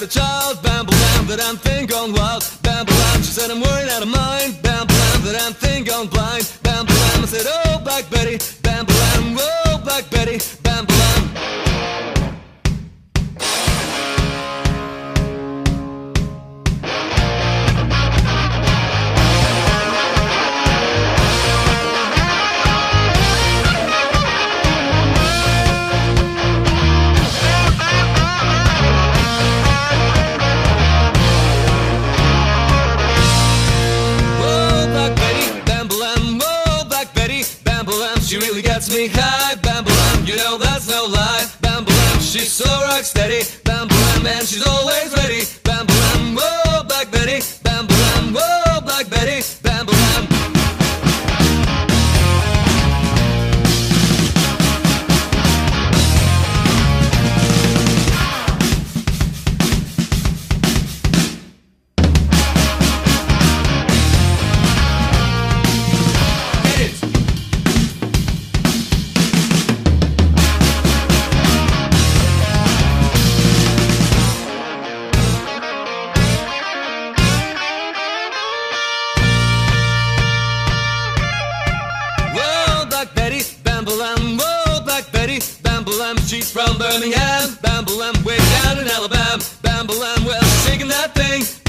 a child, bam-bam, that I'm thing gone wild. Bam-bam, she said I'm worried out of mind. Bam-bam, that I'm thing gone blind. Bam-bam, I said, oh, Black Betty. Bam-bam, oh, Black Betty. Bam-bam. She really gets me high, bam-bam, you know that's no lie. Bam-bam, she's so rock steady, bam-bam, and she's always ready. Bam-bam, whoa, Black Betty, bam-bam, whoa, Black Betty, bam-bam. Bam-bam, whoa, Black Betty, bam-bam, she's from Birmingham, bam-bam, way down in Alabama, bam-bam, well, she's shaking that thing.